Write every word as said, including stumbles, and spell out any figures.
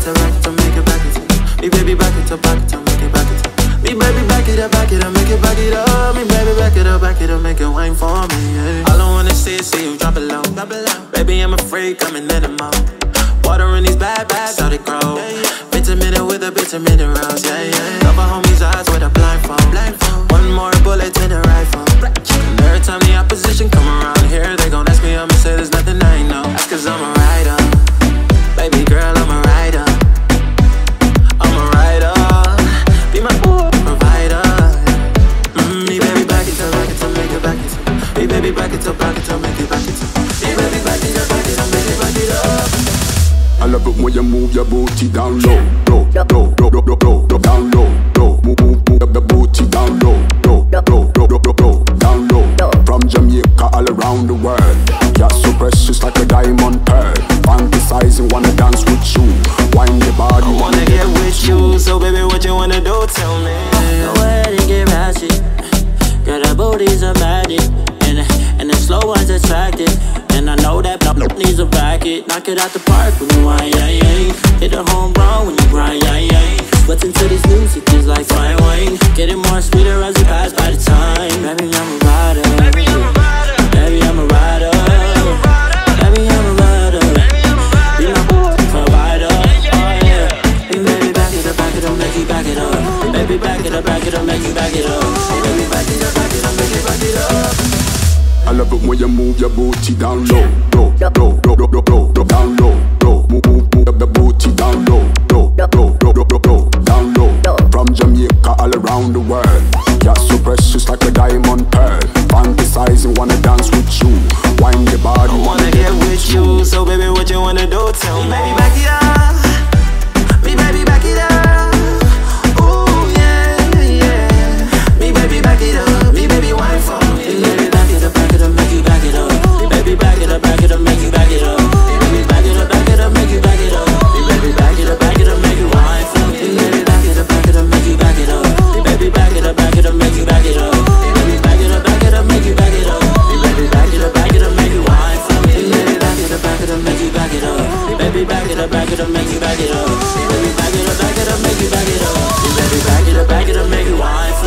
it up, back it up, make it back it up. Me baby back it up, back it up, make it back it up. Me baby back it up, back it up, make it back it up. Me baby back it up, back it up, make it wine for me. Yeah. All I wanna see is see you drop it low. Drop it low. Baby, I'm a freak, coming in the mouth. Water in these bad bags, how they grow. Vitamin with a vitamin rose, yeah, yeah. Cover homies' eyes with a blindfold. blindfold. One more bullet in the rifle. And every time the opposition come around here, they gon' ask me, I'ma say there's nothing I know. That's cause I'm a rider. Baby girl, I'm a rider. I'm a rider. Be my provider. Mm, me baby back it up, back it up, make it back it up. Me baby back it up, back it up, make it back it up. Me baby back it up, back it up, make it back it up. I love it when you move your booty down low, low, low, low, low, low, low, down low, low. Move, move, move the booty down low, low, low, low, low, low, down low. From Jamaica all around the world, you're so precious like a diamond pearl. Fantasizing, wanna dance with you, wind your body. I wanna get with you, so baby, what you wanna do? Tell me. Go ahead and get ratchet. Girl, that booty's a magic, and and the slow one's attractive. And I know that block needs a bracket. Knock it out the park when you whine, yeah, yeah. Hit a home run when you grind, yeah, yeah. Sweating to this music is like fine wine. Getting more sweeter as we pass by the time. Baby, I'm a rider. Baby, I'm a rider. Baby, I'm a rider. Baby, I'm a rider. Be my provider, oh yeah. And baby, back it up, back it up, make you back it up. Baby, back it up, back it up, make you back it up. Baby, back it up, back it up, make you back it up. I love it when you move your booty down low, low, low, low, low, low, low, down low, low. Move, move, move the booty down low, low, low, low, low, low, down low. From Jamaica all around the world, you're so precious like a diamond pearl. Fantasizing, wanna dance with you, wind your body. I wanna get with you, so baby, what you wanna do? Tell me. Baby, back it up. Me baby, back it up. Ooh yeah, yeah. Me baby, back it up. Me baby, wine for me. Back it up, back it up, make you back it up. Baby, back it up, back it up, make you back it up. Baby, back it up, back it up, make you back it up. Baby, back it up, back it up, make you wine for me. Baby, back it up, back it up, make you back it up. Baby, back it up, back it up, make you back it up. Baby, back it up, back it up, make you back it up. Baby, back it up, back it up, make you wine for me. Baby, back it up, back it up, make you back it up. Baby, back it up, back it up, make you back it up. Baby, back it up, back it up, make you back it up. Baby, back it up, back it up, make you wine for me.